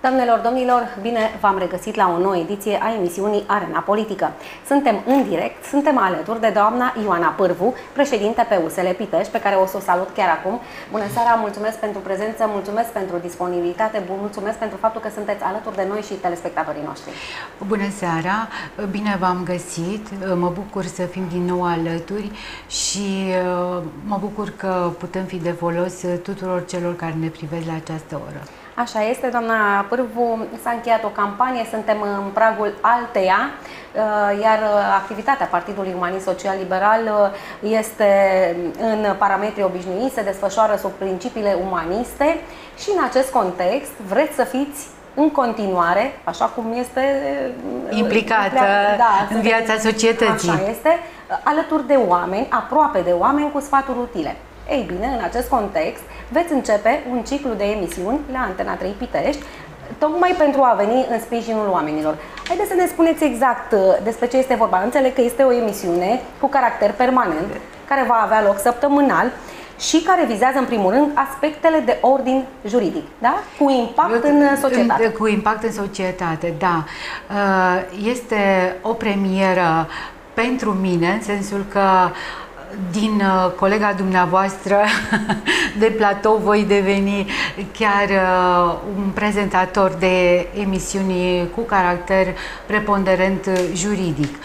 Doamnelor, domnilor, bine v-am regăsit la o nouă ediție a emisiunii Arena Politică. Suntem în direct, suntem alături de doamna Ioana Pârvu, președinte pe USL Pitești, pe care o să o salut chiar acum. Bună seara, mulțumesc pentru prezență, mulțumesc pentru disponibilitate, mulțumesc pentru faptul că sunteți alături de noi și telespectatorii noștri. Bună seara, bine v-am găsit, mă bucur să fim din nou alături și mă bucur că putem fi de folos tuturor celor care ne privesc la această oră. Așa este, doamna Pârvu, s-a încheiat o campanie, suntem în pragul alteia, iar activitatea Partidului Umanist Social Liberal este în parametri obișnuiți, se desfășoară sub principiile umaniste și în acest context vreți să fiți în continuare, așa cum este implicată în viața societății. Așa este, alături de oameni, aproape de oameni, cu sfaturi utile. Ei bine, în acest context, veți începe un ciclu de emisiuni la Antena 3 Pitești, tocmai pentru a veni în sprijinul oamenilor. Haideți să ne spuneți exact despre ce este vorba. Înțeleg că este o emisiune cu caracter permanent, care va avea loc săptămânal și care vizează, în primul rând, aspectele de ordin juridic, da? Cu impact în societate. Cu impact în societate, da. Este o premieră pentru mine, în sensul că din colega dumneavoastră de platou voi deveni chiar un prezentator de emisiuni cu caracter preponderent juridic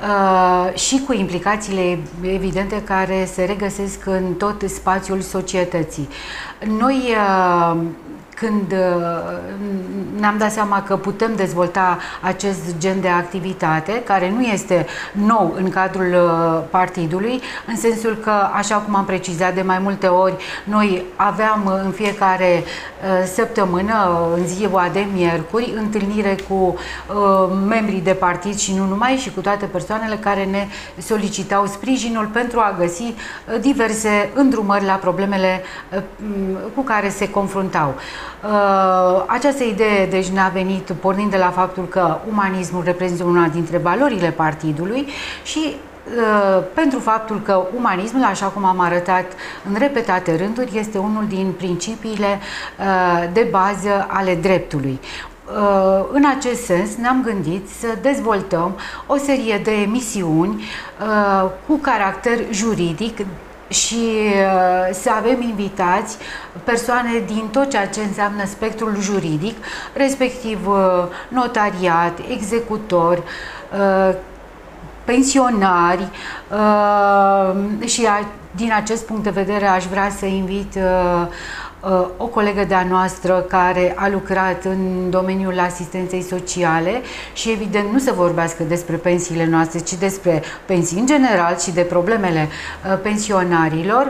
și cu implicațiile evidente care se regăsesc în tot spațiul societății. Noi când ne-am dat seama că putem dezvolta acest gen de activitate, care nu este nou în cadrul partidului, în sensul că, așa cum am precizat de mai multe ori, noi aveam în fiecare săptămână, în ziua de miercuri, întâlnire cu membrii de partid și nu numai, și cu toate persoanele care ne solicitau sprijinul pentru a găsi diverse îndrumări la problemele cu care se confruntau. Această idee deci ne-a venit pornind de la faptul că umanismul reprezintă una dintre valorile partidului și pentru faptul că umanismul, așa cum am arătat în repetate rânduri, este unul din principiile de bază ale dreptului. În acest sens ne-am gândit să dezvoltăm o serie de emisiuni cu caracter juridic și să avem invitați persoane din tot ceea ce înseamnă spectrul juridic, respectiv notariat, executori, pensionari și din acest punct de vedere aș vrea să invit o colegă de-a noastră care a lucrat în domeniul asistenței sociale și evident nu să vorbească despre pensiile noastre, ci despre pensii în general și de problemele pensionarilor,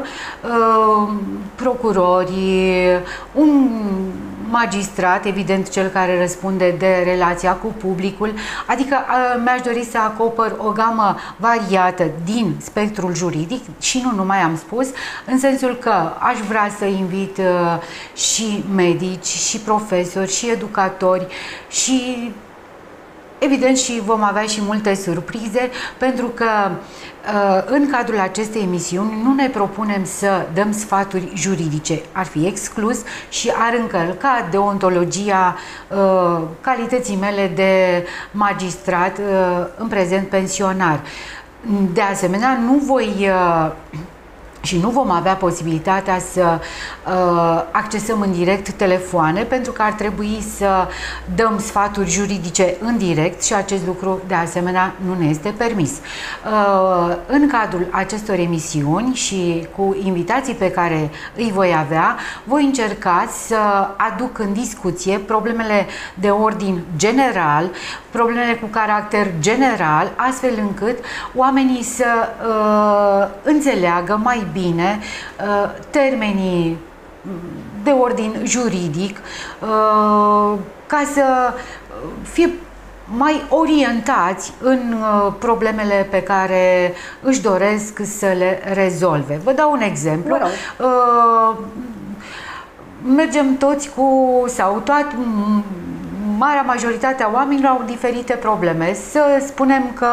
procurori, un magistrat, evident cel care răspunde de relația cu publicul, adică mi-aș dori să acopăr o gamă variată din spectrul juridic și nu numai, am spus, în sensul că aș vrea să invit și medici, și profesori, și educatori, și evident și vom avea și multe surprize, pentru că în cadrul acestei emisiuni nu ne propunem să dăm sfaturi juridice. Ar fi exclus și ar încălca deontologia calității mele de magistrat, în prezent pensionar. De asemenea, nu voi și nu vom avea posibilitatea să accesăm în direct telefoane, pentru că ar trebui să dăm sfaturi juridice în direct și acest lucru de asemenea nu ne este permis. În cadrul acestor emisiuni și cu invitații pe care îi voi avea, voi încerca să aduc în discuție problemele de ordin general, problemele cu caracter general, astfel încât oamenii să înțeleagă mai bine termenii de ordin juridic, ca să fie mai orientați în problemele pe care își doresc să le rezolve. Vă dau un exemplu. Mergem toți cu, sau marea majoritate a oamenilor au diferite probleme. Să spunem că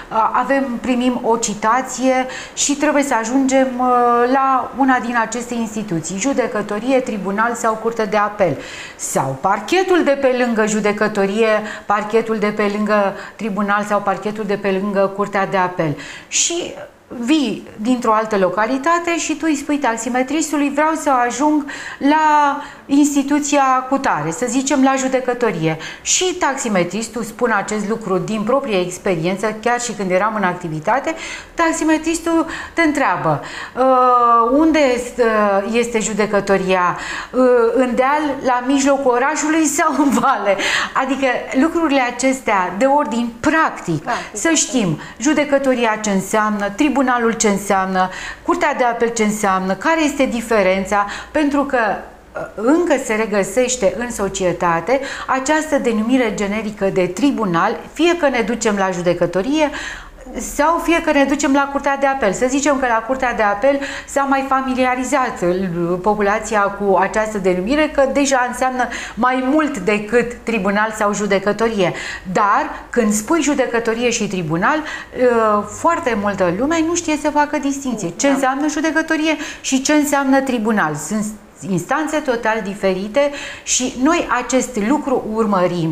primim o citație și trebuie să ajungem la una din aceste instituții, judecătorie, tribunal sau curte de apel, sau parchetul de pe lângă judecătorie, parchetul de pe lângă tribunal sau parchetul de pe lângă curtea de apel. Și vii dintr-o altă localitate și tu îi spui taximetristului: vreau să ajung la instituția cutare, să zicem la judecătorie. Și taximetristul, spun acest lucru din proprie experiență, chiar și când eram în activitate, taximetristul te întreabă: unde este judecătoria? În deal, la mijlocul orașului sau în vale? Adică lucrurile acestea de ordin practic, să știm judecătoria ce înseamnă, tribunalul ce înseamnă, curtea de apel ce înseamnă, care este diferența, pentru că încă se regăsește în societate această denumire generică de tribunal, fie că ne ducem la judecătorie sau fie că ne ducem la curtea de apel. Să zicem că la curtea de apel s-a mai familiarizat populația cu această denumire, că deja înseamnă mai mult decât tribunal sau judecătorie. Dar când spui judecătorie și tribunal, foarte multă lume nu știe să facă distinție. Ce înseamnă judecătorie și ce înseamnă tribunal. Sunt instanțe total diferite și noi acest lucru urmărim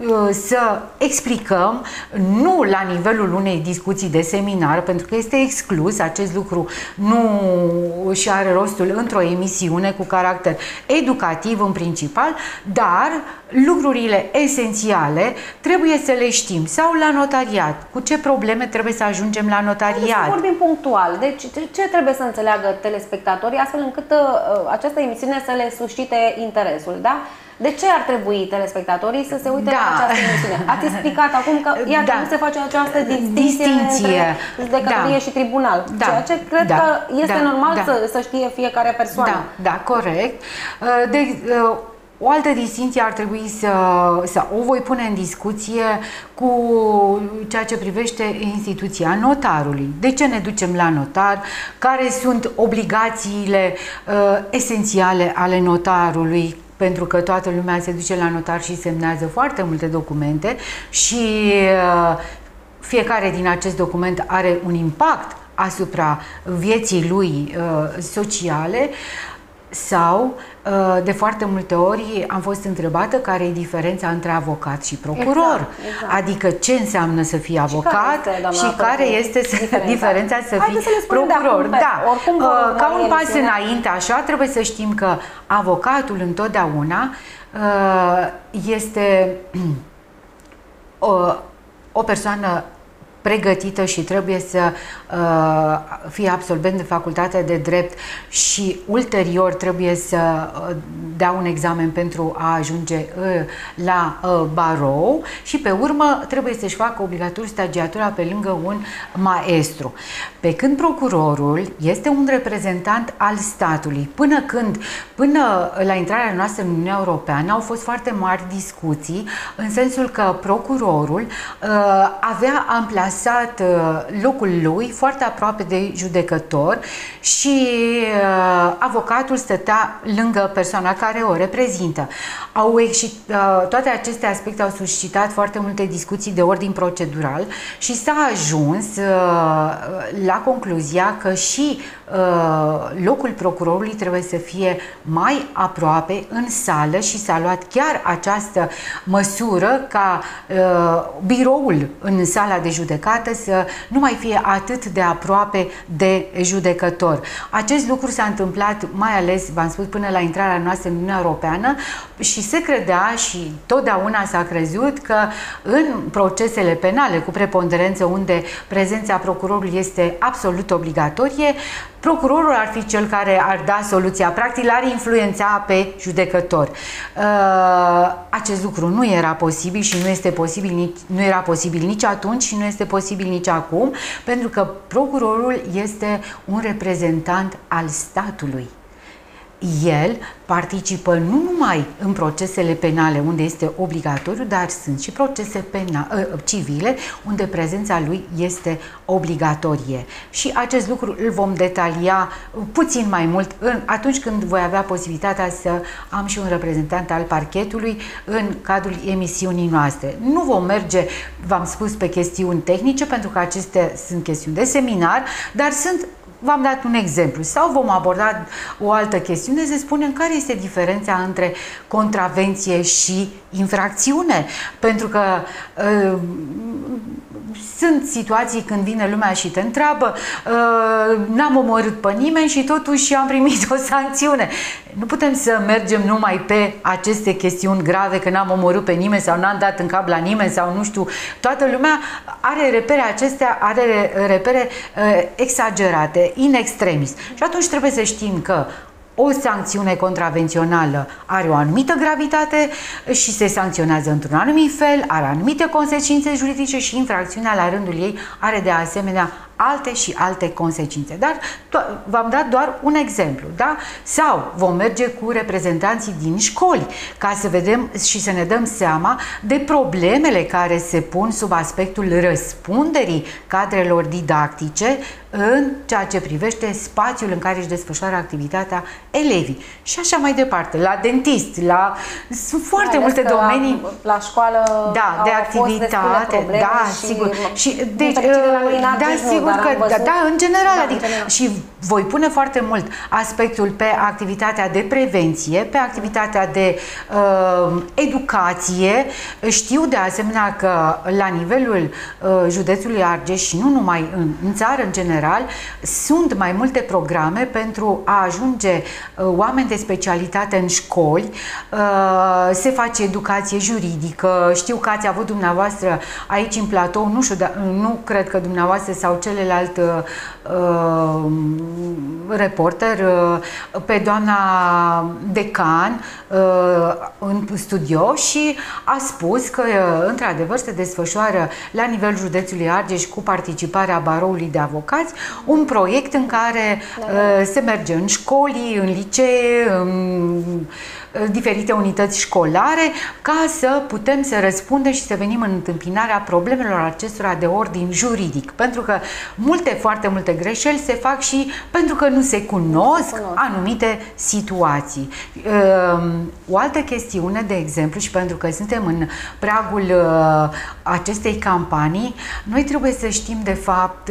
să explicăm, nu la nivelul unei discuții de seminar, pentru că este exclus, acest lucru nu și are rostul într-o emisiune cu caracter educativ în principal, dar lucrurile esențiale trebuie să le știm. Sau la notariat, cu ce probleme trebuie să ajungem la notariat. Să vorbim punctual. Deci ce trebuie să înțeleagă telespectatorii astfel încât această emisiune să le suscite interesul, da? De ce ar trebui telespectatorii să se uite la această emisiune? Ați explicat acum că iată, nu se face această distinție între judecătorie și tribunal, ceea ce cred că este normal să știe fiecare persoană. Da, corect. O altă distinție ar trebui să o voi pune în discuție cu ceea ce privește instituția notarului. De ce ne ducem la notar? Care sunt obligațiile esențiale ale notarului? Pentru că toată lumea se duce la notar și semnează foarte multe documente și fiecare din acest document are un impact asupra vieții lui sociale. Sau, de foarte multe ori, am fost întrebată care e diferența între avocat și procuror. Exact. Adică ce înseamnă să fii avocat și care este diferența să fii procuror. Ca un pas înainte, așa, trebuie să știm că avocatul întotdeauna este o persoană pregătită și trebuie să fie absolvent de facultatea de drept și ulterior trebuie să dea un examen pentru a ajunge la barou și pe urmă trebuie să-și facă obligatoriu stagiatura pe lângă un maestru. Pe când procurorul este un reprezentant al statului. Până la intrarea noastră în Uniunea Europeană au fost foarte mari discuții în sensul că procurorul avea amplasat locul lui foarte aproape de judecător și avocatul stătea lângă persoana care o reprezintă. Toate aceste aspecte au suscitat foarte multe discuții de ordin procedural și s-a ajuns la concluzia că și locul procurorului trebuie să fie mai aproape în sală și s-a luat chiar această măsură ca biroul în sala de judecată să nu mai fie atât de aproape de judecător. Acest lucru s-a întâmplat mai ales, v-am spus, până la intrarea noastră în Uniunea Europeană și se credea și totdeauna s-a crezut că în procesele penale cu preponderență unde prezența procurorului este absolut obligatorie, procurorul ar fi cel care ar da soluția, practic l-ar influența pe judecător. Acest lucru nu era posibil și nu era posibil nici atunci și nu este posibil nici acum, pentru că procurorul este un reprezentant al statului. El participă nu numai în procesele penale, unde este obligatoriu, dar sunt și procese civile, unde prezența lui este obligatorie. Și acest lucru îl vom detalia puțin mai mult atunci când voi avea posibilitatea să am și un reprezentant al parchetului în cadrul emisiunii noastre. Nu vom merge, v-am spus, pe chestiuni tehnice, pentru că acestea sunt chestiuni de seminar, dar v-am dat un exemplu. Sau vom aborda o altă chestiune, să spunem care este diferența între contravenție și infracțiune. Pentru că sunt situații când vine lumea și te întreabă, n-am omorât pe nimeni și totuși am primit o sancțiune. Nu putem să mergem numai pe aceste chestiuni grave, că n-am omorât pe nimeni sau n-am dat în cap la nimeni sau nu știu. Toată lumea are repere acestea, are repere exagerate, in extremis. Și atunci trebuie să știm că o sancțiune contravențională are o anumită gravitate și se sancționează într-un anumit fel, are anumite consecințe juridice și infracțiunea la rândul ei are de asemenea alte și alte consecințe. Dar v-am dat doar un exemplu, da? Sau vom merge cu reprezentanții din școli ca să vedem și să ne dăm seama de problemele care se pun sub aspectul răspunderii cadrelor didactice în ceea ce privește spațiul în care își desfășoară activitatea elevii. Și așa mai departe, la dentist, sunt foarte multe domenii. La școală da, de activitate, da, sigur. Și deci, da, sigur că, da, în general, adică, și voi pune foarte mult aspectul pe activitatea de prevenție, pe activitatea de educație. Știu de asemenea că la nivelul județului Argeș și nu numai în țară, în general, sunt mai multe programe pentru a ajunge oameni de specialitate în școli, se face educație juridică. Știu că ați avut dumneavoastră aici în platou, nu știu, nu cred că dumneavoastră sau celălalt reporter, pe doamna decan în studio și a spus că într-adevăr se desfășoară la nivelul județului Argeș cu participarea baroului de avocați un proiect în care se merge în școli, în licee, în diferite unități școlare, ca să putem să răspundem și să venim în întâmpinarea problemelor acestora de ordin juridic. Pentru că foarte multe greșeli se fac și pentru că nu se cunosc anumite situații. O altă chestiune, de exemplu, și pentru că suntem în pragul acestei campanii, noi trebuie să știm de fapt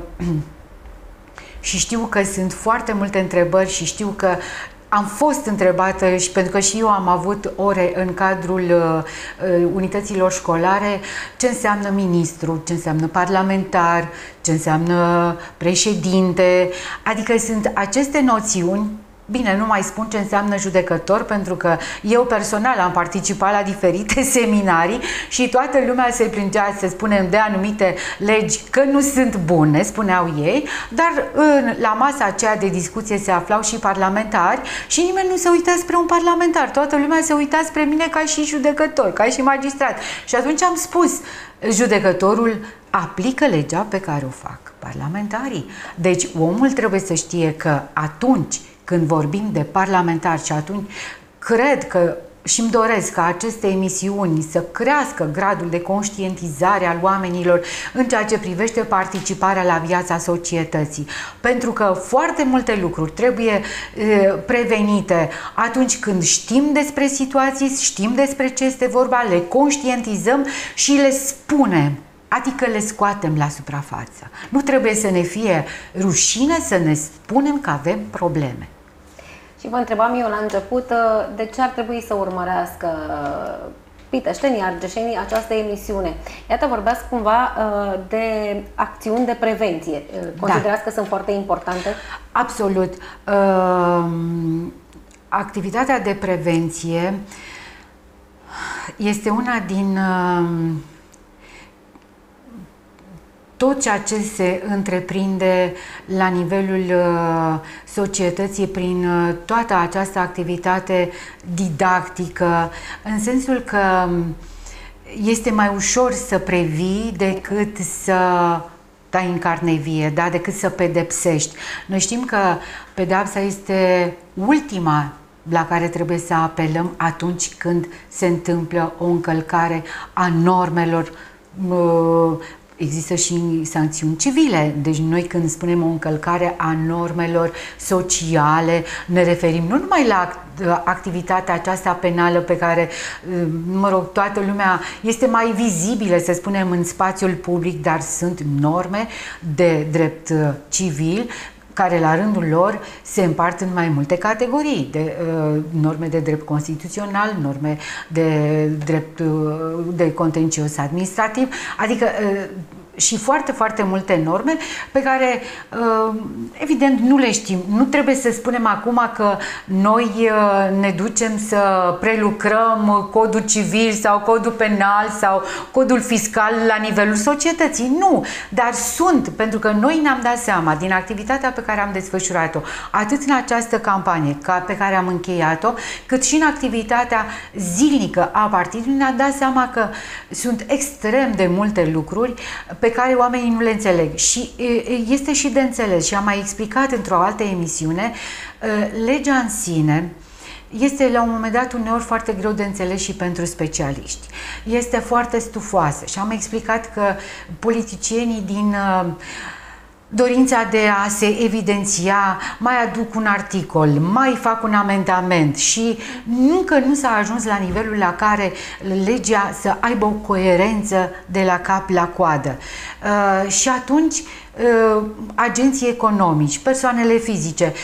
și știu că sunt foarte multe întrebări și știu că am fost întrebată și pentru că și eu am avut ore în cadrul unităților școlare ce înseamnă ministru, ce înseamnă parlamentar, ce înseamnă președinte, adică sunt aceste noțiuni. Bine, nu mai spun ce înseamnă judecător, pentru că eu personal am participat la diferite seminarii și toată lumea se plângea, să spunem, de anumite legi că nu sunt bune, spuneau ei, dar la masa aceea de discuție se aflau și parlamentari și nimeni nu se uita spre un parlamentar. Toată lumea se uita spre mine ca și judecător, ca și magistrat. Și atunci am spus, judecătorul aplică legea pe care o fac parlamentarii. Deci omul trebuie să știe că atunci când vorbim de parlamentari, și atunci cred că și îmi doresc ca aceste emisiuni să crească gradul de conștientizare al oamenilor în ceea ce privește participarea la viața societății. Pentru că foarte multe lucruri trebuie prevenite atunci când știm despre situații, știm despre ce este vorba, le conștientizăm și le spunem. Adică le scoatem la suprafață. Nu trebuie să ne fie rușine să ne spunem că avem probleme. Și vă întrebam eu la început de ce ar trebui să urmărească piteștenii, argeșenii această emisiune. Iată, vorbeați cumva de acțiuni de prevenție. Considerați că sunt foarte importante? Absolut. Activitatea de prevenție este una din tot ceea ce se întreprinde la nivelul societății prin toată această activitate didactică, în sensul că este mai ușor să previi decât să dai în carne vie, da? Decât să pedepsești. Noi știm că pedeapsa este ultima la care trebuie să apelăm atunci când se întâmplă o încălcare a normelor. Există și sancțiuni civile, deci noi când spunem o încălcare a normelor sociale, ne referim nu numai la activitatea aceasta penală pe care, mă rog, toată lumea este mai vizibilă, să spunem, în spațiul public, dar sunt norme de drept civil care la rândul lor se împart în mai multe categorii, de norme de drept constituțional, norme de drept de contencios administrativ, adică și foarte, foarte multe norme pe care, evident, nu le știm. Nu trebuie să spunem acum că noi ne ducem să prelucrăm codul civil sau codul penal sau codul fiscal la nivelul societății. Nu, dar sunt, pentru că noi ne-am dat seama din activitatea pe care am desfășurat-o, atât în această campanie pe care am încheiat-o, cât și în activitatea zilnică a partidului, ne-am dat seama că sunt extrem de multe lucruri pe care oamenii nu le înțeleg. Și este și de înțeles, și am mai explicat într-o altă emisiune, legea în sine este la un moment dat uneori foarte greu de înțeles și pentru specialiști. Este foarte stufoasă și am explicat că politicienii din dorința de a se evidenția, mai aduc un articol, mai fac un amendament și încă nu s-a ajuns la nivelul la care legea să aibă o coerență de la cap la coadă. Și atunci agenții economici, persoanele fizice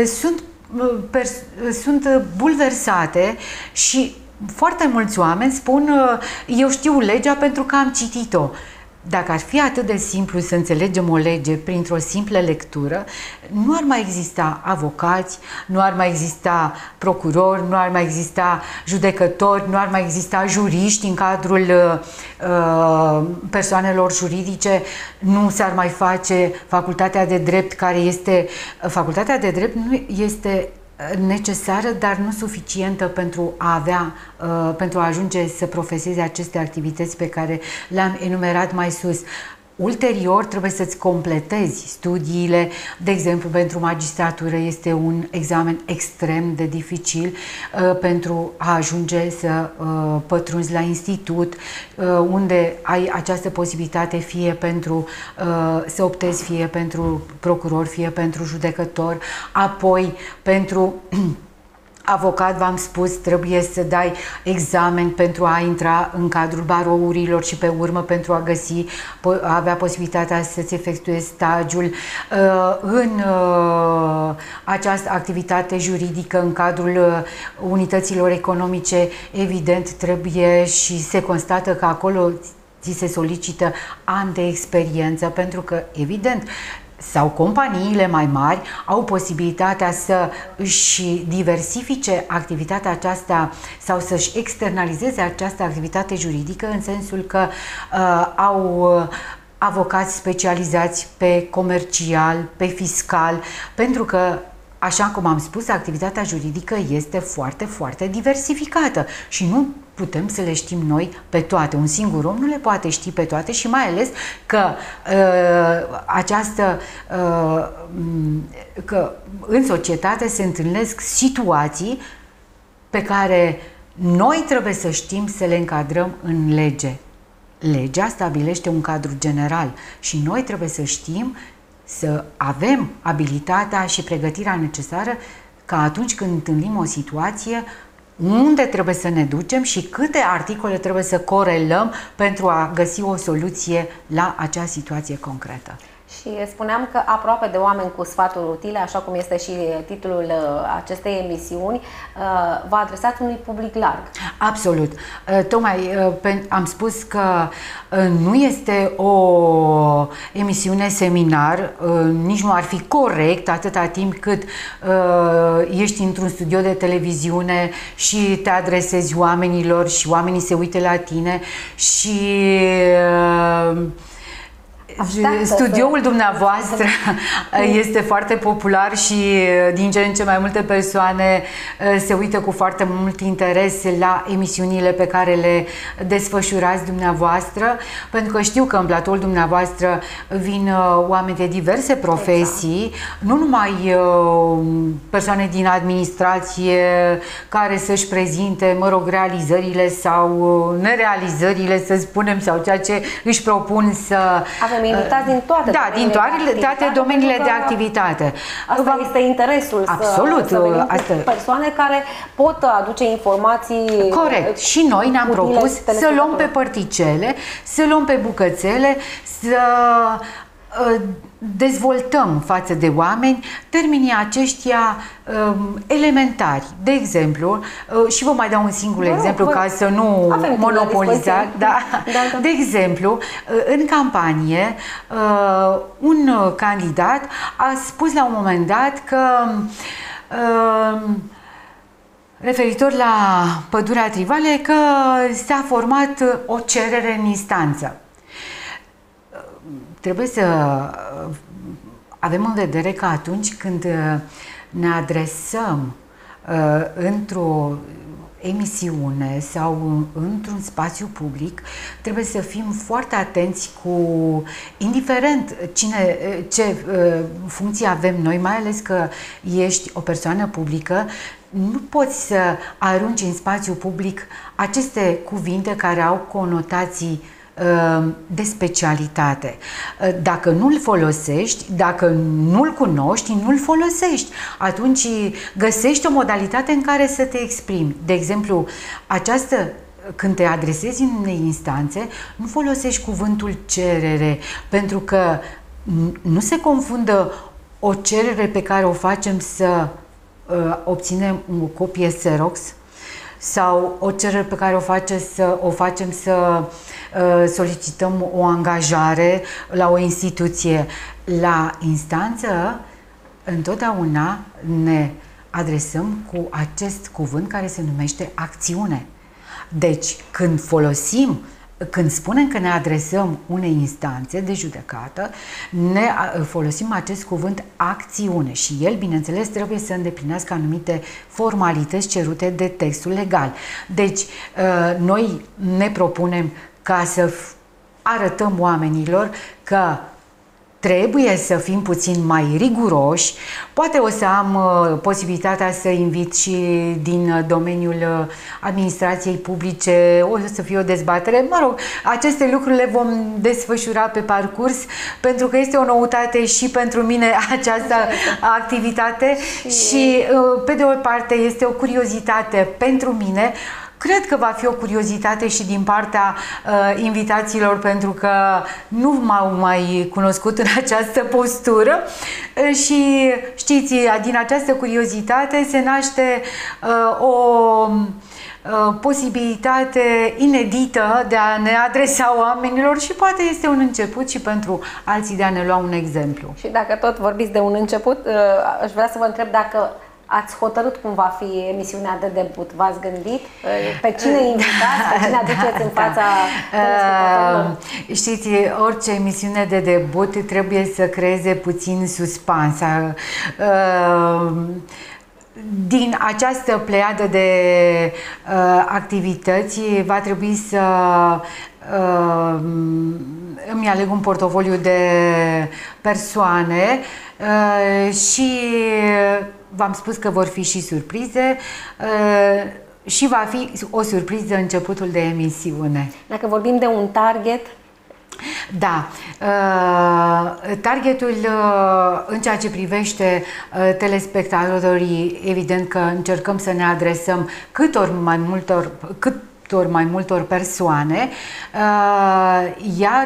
sunt bulversate și foarte mulți oameni spun eu știu legea pentru că am citit-o. Dacă ar fi atât de simplu să înțelegem o lege printr-o simplă lectură, nu ar mai exista avocați, nu ar mai exista procurori, nu ar mai exista judecători, nu ar mai exista juriști în cadrul persoanelor juridice, nu s-ar mai face facultatea de drept, care este... Facultatea de drept nu este necesară, dar nu suficientă pentru a avea, pentru a ajunge să profeseze aceste activități pe care le-am enumerat mai sus. Ulterior trebuie să-ți completezi studiile, de exemplu pentru magistratură este un examen extrem de dificil pentru a ajunge să pătrunzi la institut, unde ai această posibilitate fie pentru să optezi fie pentru procuror, fie pentru judecător, apoi pentru avocat, v-am spus, trebuie să dai examen pentru a intra în cadrul barourilor și pe urmă pentru a avea posibilitatea să-ți efectuezi stagiul în această activitate juridică în cadrul unităților economice. Evident, trebuie și se constată că acolo ți se solicită ani de experiență, pentru că, evident, sau companiile mai mari au posibilitatea să își diversifice activitatea aceasta sau să-și externalizeze această activitate juridică, în sensul că au avocați specializați pe comercial, pe fiscal, pentru că, așa cum am spus, activitatea juridică este foarte, foarte diversificată și nu putem să le știm noi pe toate. Un singur om nu le poate ști pe toate și mai ales că că în societate se întâlnesc situații pe care noi trebuie să știm să le încadrăm în lege. Legea stabilește un cadru general și noi trebuie să știm să avem abilitatea și pregătirea necesară ca atunci când întâlnim o situație, unde trebuie să ne ducem și câte articole trebuie să corelăm pentru a găsi o soluție la acea situație concretă. Și spuneam că aproape de oameni cu sfaturi utile, așa cum este și titlul acestei emisiuni, vă adresați unui public larg. Absolut. Tocmai am spus că nu este o emisiune seminar, nici nu ar fi corect atâta timp cât ești într-un studio de televiziune și te adresezi oamenilor și oamenii se uită la tine și studioul dumneavoastră este foarte popular și din ce în ce mai multe persoane se uită cu foarte mult interes la emisiunile pe care le desfășurați dumneavoastră, pentru că știu că în platoul dumneavoastră vin oameni de diverse profesii, exact. Nu numai persoane din administrație care să-și prezinte, mă rog, realizările sau nerealizările, să spunem, sau ceea ce își propun să... Avem invitați din toate toate domeniile de activitate. Asta este interesul. Absolut. Să venim cu persoane care pot aduce informații. Corect. Și noi ne-am propus să luăm pe părticele, să luăm pe bucățele, să dezvoltăm față de oameni termenii aceștia elementari. De exemplu, și vă mai dau un singur exemplu ca să nu monopolizați. De exemplu, în campanie, un candidat a spus la un moment dat că referitor la pădurea Trivale, că s-a format o cerere în instanță. Trebuie să avem în vedere că atunci când ne adresăm într-o emisiune sau într-un spațiu public, trebuie să fim foarte atenți cu, indiferent ce funcție avem noi, mai ales că ești o persoană publică, nu poți să arunci în spațiu public aceste cuvinte care au conotații de specialitate. Dacă nu-l folosești, dacă nu-l cunoști, nu-l folosești. Atunci găsești o modalitate în care să te exprimi. De exemplu, când te adresezi în unei instanțe, nu folosești cuvântul cerere, pentru că nu se confundă o cerere pe care o facem să obținem o copie Xerox sau o cerere pe care o facem să solicităm o angajare la o instituție. La instanță, întotdeauna ne adresăm cu acest cuvânt care se numește acțiune. Deci, când spunem că ne adresăm unei instanțe de judecată, ne folosim acest cuvânt acțiune și el, bineînțeles, trebuie să îndeplinească anumite formalități cerute de textul legal. Deci, noi ne propunem ca să arătăm oamenilor că trebuie să fim puțin mai riguroși. Poate o să am posibilitatea să invit și din domeniul administrației publice, o să fie o dezbatere. Mă rog, aceste lucruri le vom desfășura pe parcurs, pentru că este o noutate și pentru mine această activitate și, pe de o parte, este o curiozitate pentru mine. Cred că va fi o curiozitate și din partea invitațiilor, pentru că nu m-au mai cunoscut în această postură și știți, din această curiozitate se naște o posibilitate inedită de a ne adresa oamenilor și poate este un început și pentru alții de a ne lua un exemplu. Și dacă tot vorbiți de un început, aș vrea să vă întreb dacă ați hotărât cum va fi emisiunea de debut? V-ați gândit? Pe cine invitați? Pe cine aduceți în fața telespectatorilor? Știți, orice emisiune de debut trebuie să creeze puțin suspans. Din această pleiadă de activități va trebui să îmi aleg un portofoliu de persoane și v-am spus că vor fi și surprize și va fi o surpriză începutul de emisiune. Dacă vorbim de un target? Da, targetul în ceea ce privește telespectatorii, evident că încercăm să ne adresăm cât ori mai multor persoane, iar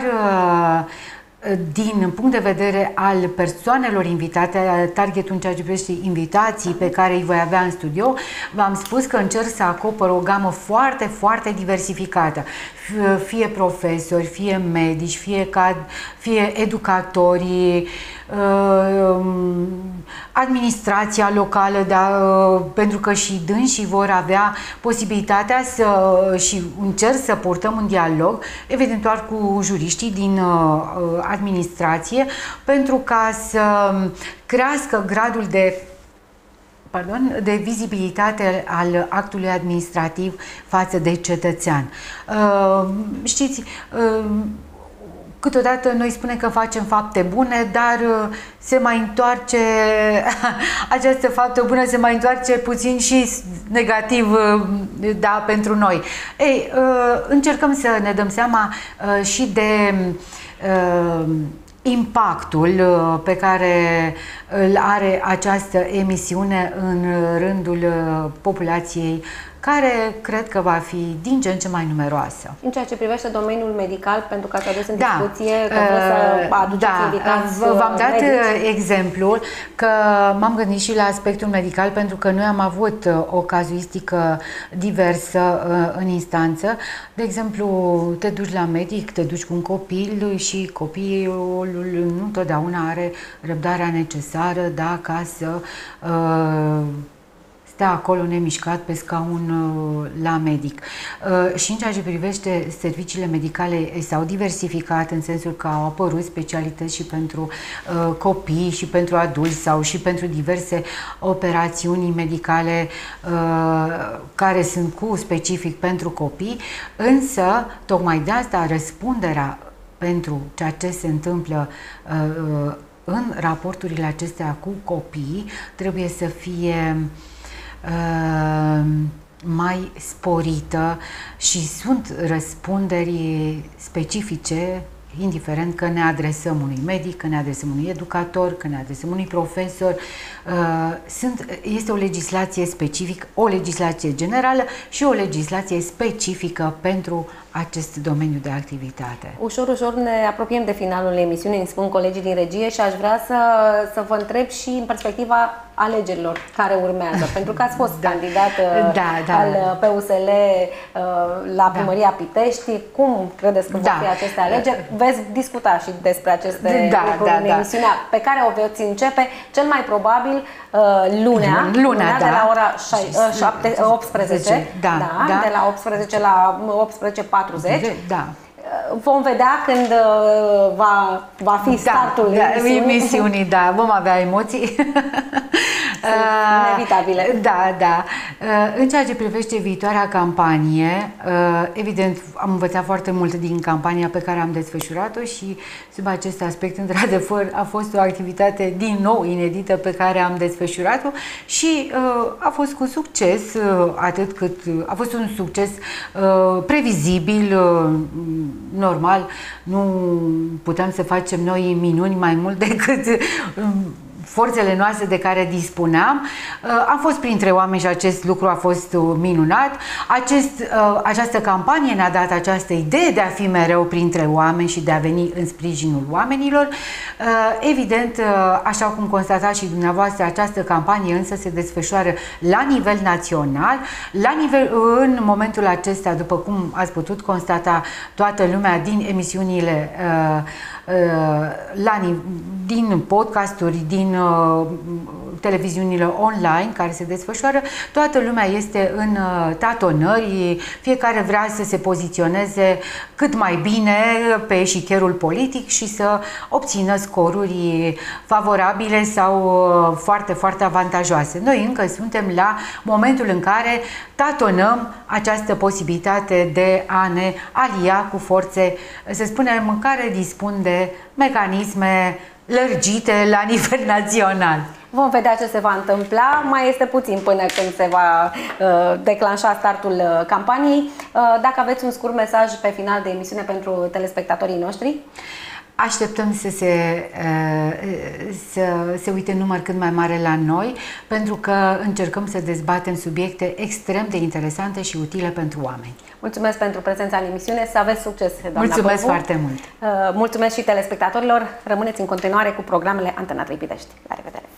din punct de vedere al persoanelor invitate, targetul în ceea ce privește invitații pe care îi voi avea în studio, v-am spus că încerc să acopăr o gamă foarte, foarte diversificată. Fie profesori, fie medici, fie educatori, administrația locală, pentru că și dânsii vor avea posibilitatea și încerc să purtăm un dialog, eventual cu juriștii din administrație, pentru ca să crească gradul de vizibilitate al actului administrativ față de cetățean. Știți, câteodată noi spunem că facem fapte bune, dar se mai întoarce, această faptă bună se mai întoarce puțin și negativ, da, pentru noi. Ei, încercăm să ne dăm seama și de impactul pe care îl are această emisiune în rândul populației, care cred că va fi din ce în ce mai numeroasă. În ceea ce privește domeniul medical, pentru că ați adus în discuție, că vreți să aduceți invitați v-am dat medici. exemplul că m-am gândit și la aspectul medical, pentru că noi am avut o cazuistică diversă în instanță. De exemplu, te duci la medic, te duci cu un copil și copilul nu întotdeauna are răbdarea necesară, da, ca să stea acolo nemișcat pe scaun la medic. Și în ceea ce privește serviciile medicale, s-au diversificat în sensul că au apărut specialități și pentru copii și pentru adulți sau și pentru diverse operațiuni medicale care sunt cu specific pentru copii, însă tocmai de asta răspunderea pentru ceea ce se întâmplă în raporturile acestea cu copii trebuie să fie mai sporită și sunt răspunderi specifice, indiferent că ne adresăm unui medic, că ne adresăm unui educator, că ne adresăm unui profesor. Este o legislație specifică, o legislație generală și o legislație specifică pentru acest domeniu de activitate. Ușor, ușor ne apropiem de finalul emisiunii, îmi spun colegii din regie, și aș vrea să vă întreb și în perspectiva alegerilor care urmează, pentru că ați fost candidat al PUSL la primăria Pitești. Cum credeți că vor fi aceste alegeri? Veți discuta și despre aceste lucruri în emisiunea pe care o veți începe cel mai probabil lunea de la ora 18, de la 18 la 18:40. Da. Vom vedea când va fi startul emisiunii. Da, vom avea emoții. Inevitabile. Da. În ceea ce privește viitoarea campanie, evident, am învățat foarte mult din campania pe care am desfășurat-o și sub acest aspect, într-adevăr, a fost o activitate din nou inedită pe care am desfășurat-o și a fost cu succes, atât cât a fost un succes previzibil, normal. Nu putem să facem noi minuni mai mult decât forțele noastre de care dispuneam. Am fost printre oameni și acest lucru a fost minunat. Această campanie ne-a dat această idee de a fi mereu printre oameni și de a veni în sprijinul oamenilor. Evident, așa cum constatați și dumneavoastră, această campanie însă se desfășoară la nivel național. În momentul acesta, după cum ați putut constata, toată lumea din emisiunile din podcasturi, din televiziunile online care se desfășoară, toată lumea este în tatonări, fiecare vrea să se poziționeze cât mai bine pe eșichierul politic și să obțină scoruri favorabile sau foarte, foarte avantajoase. Noi încă suntem la momentul în care tatonăm această posibilitate de a ne alia cu forțe, să spunem, care dispun de mecanisme lărgite la nivel național. Vom vedea ce se va întâmpla. Mai este puțin până când se va declanșa startul campaniei. Dacă aveți un scurt mesaj pe final de emisiune pentru telespectatorii noștri? Așteptăm să se uite în număr cât mai mare la noi, pentru că încercăm să dezbatem subiecte extrem de interesante și utile pentru oameni. Mulțumesc pentru prezența în emisiune, să aveți succes, doamna Mulțumesc Popu. foarte mult! Mulțumesc și telespectatorilor, rămâneți în continuare cu programele Antena 3 Pitești. La revedere!